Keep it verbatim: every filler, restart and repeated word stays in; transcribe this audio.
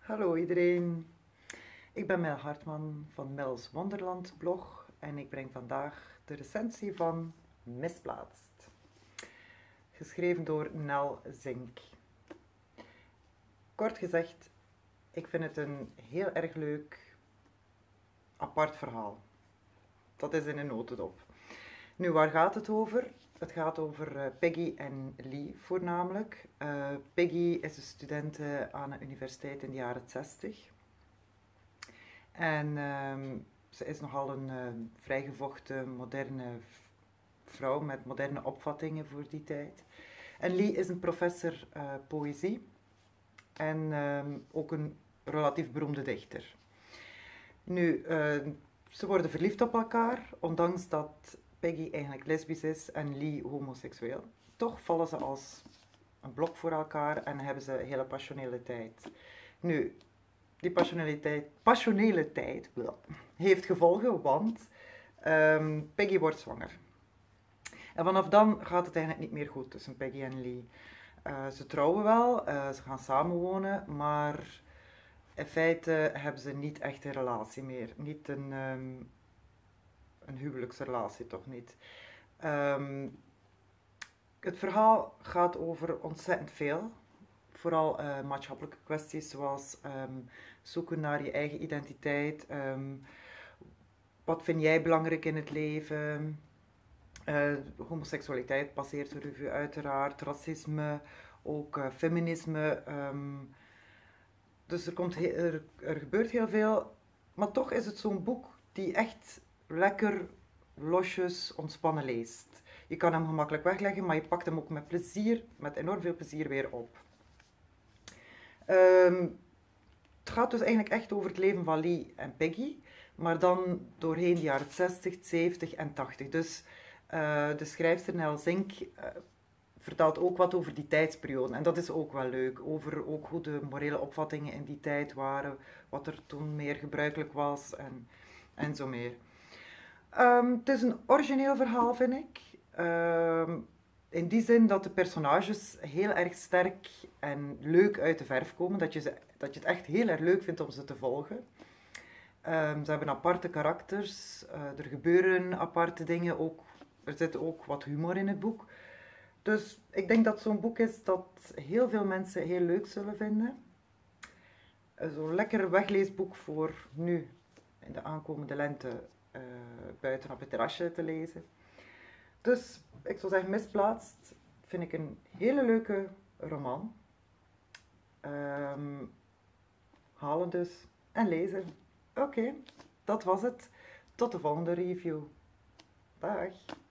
Hallo iedereen, ik ben Mel Hartman van Mel's Wonderland blog en ik breng vandaag de recensie van Misplaatst, geschreven door Nel Zink. Kort gezegd, ik vind het een heel erg leuk, apart verhaal. Dat is in een notendop. Nu, waar gaat het over? Het gaat over uh, Peggy en Lee voornamelijk. Uh, Peggy is een studente aan een universiteit in de jaren zestig. En um, ze is nogal een uh, vrijgevochten, moderne vrouw met moderne opvattingen voor die tijd. En Lee is een professor uh, poëzie en um, ook een relatief beroemde dichter. Nu, uh, ze worden verliefd op elkaar, ondanks dat Peggy eigenlijk lesbisch is en Lee homoseksueel. Toch vallen ze als een blok voor elkaar en hebben ze een hele passionele tijd. Nu, die passionele tijd, passionele tijd heeft gevolgen, want um, Peggy wordt zwanger. En vanaf dan gaat het eigenlijk niet meer goed tussen Peggy en Lee. Uh, ze trouwen wel, uh, ze gaan samenwonen, maar in feite hebben ze niet echt een relatie meer. Niet een, um, een huwelijksrelatie, toch niet. Um, het verhaal gaat over ontzettend veel. Vooral uh, maatschappelijke kwesties zoals um, zoeken naar je eigen identiteit. Um, wat vind jij belangrijk in het leven? Uh, homoseksualiteit passeert de revue uiteraard. Racisme, ook uh, feminisme. Um, dus er, komt he- er, er gebeurt heel veel. Maar toch is het zo'n boek die echt lekker, losjes, ontspannen leest. Je kan hem gemakkelijk wegleggen, maar je pakt hem ook met plezier, met enorm veel plezier weer op. Um, het gaat dus eigenlijk echt over het leven van Lee en Peggy, maar dan doorheen de jaren zestig, zeventig en tachtig. Dus uh, de schrijfster Nel Zink uh, vertelt ook wat over die tijdsperiode. En dat is ook wel leuk, over ook hoe de morele opvattingen in die tijd waren, wat er toen meer gebruikelijk was en, en zo meer. Um, het is een origineel verhaal, vind ik. Um, In die zin dat de personages heel erg sterk en leuk uit de verf komen. Dat je, ze, dat je het echt heel erg leuk vindt om ze te volgen. Um, ze hebben aparte karakters. Uh, er gebeuren aparte dingen. Ook, er zit ook wat humor in het boek. Dus ik denk dat zo'n boek is dat heel veel mensen heel leuk zullen vinden. Uh, zo'n lekker wegleesboek voor nu, in de aankomende lente, uh, buiten op het terrasje te lezen. Dus ik zou zeggen, Misplaatst vind ik een hele leuke roman. Um, halen dus en lezen. Oké, okay, dat was het. Tot de volgende review. Dag.